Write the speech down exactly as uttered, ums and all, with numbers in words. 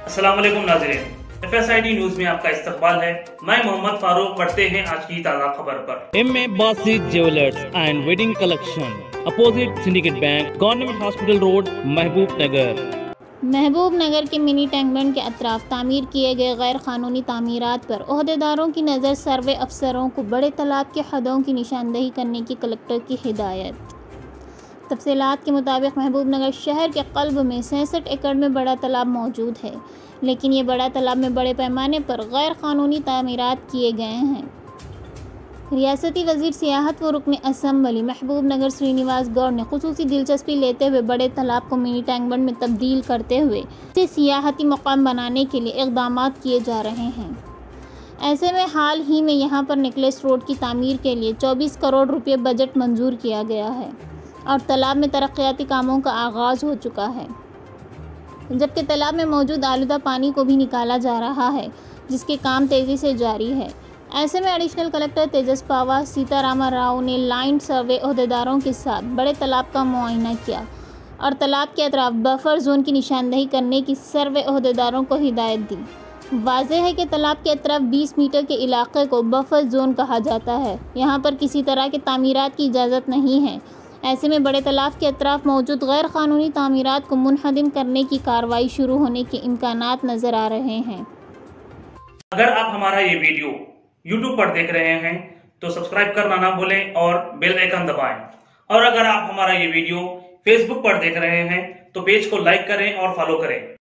अस्सलाम वालेकुम नाज़रीन, F S I D news में आपका इस्तकबाल है। मैं मोहम्मद फारूक। पढ़ते हैं आज की ताज़ा खबर पर। M A Basit jewellers and wedding collection, opposite syndicate bank, government hospital road, Mahbubnagar. महबूब नगर के मिनी टैंक बंड के अतराफ तामीर किए गए गैर कानूनी तामीरात पर ओहदेदारों की नज़र। सर्वे अफसरों को बड़े तालाब के हदों की निशानदेही करने की कलेक्टर की हिदायत। तफसीलात के मुताबिक महबूब नगर शहर के क़ल्ब में सैंसठ एकड़ में बड़ा तालाब मौजूद है, लेकिन ये बड़ा तालाब में बड़े पैमाने पर गैर कानूनी तामीरात किए गए हैं। रियासती वजीर सियाहत व रुकन असम्बली महबूब नगर श्रीनिवास गौड़ ने खुसूसी दिलचस्पी लेते हुए बड़े तालाब को मिनी टैंक बंड में तब्दील करते हुए इसे सियाहती मकाम बनाने के लिए इक़दाम किए जा रहे हैं। ऐसे में हाल ही में यहाँ पर नेकलेस रोड की तामीर के लिए चौबीस करोड़ रुपये बजट मंजूर किया गया है और तालाब में तरक्याती कामों का आगाज़ हो चुका है, जबकि तालाब में मौजूद आलूदा पानी को भी निकाला जा रहा है, जिसके काम तेज़ी से जारी है। ऐसे में एडिशनल कलेक्टर तेजस पावा सीतारामा राव ने लाइन सर्वे ओहदेदारों के साथ बड़े तालाब का मुआयना किया और तालाब के अतराफ बफर जोन की निशानदेही करने की सर्वे ओहदेदारों को हिदायत दी। वाज़ेह है कि तालाब के अतराफ बीस मीटर के इलाके को बफर जोन कहा जाता है। यहाँ पर किसी तरह के तामीरात की इजाज़त नहीं है। ऐसे में बड़े तालाब के अतराफ मौजूद गैर कानूनी तामीरात को मुनहदिम करने की कार्रवाई शुरू होने के इम्कानात नज़र आ रहे हैं। अगर आप हमारा ये वीडियो यूट्यूब पर देख रहे हैं तो सब्सक्राइब करना ना भूलें और बेल आइकन दबाएं। और अगर आप हमारा ये वीडियो फेसबुक पर देख रहे हैं तो पेज को लाइक करें और फॉलो करें।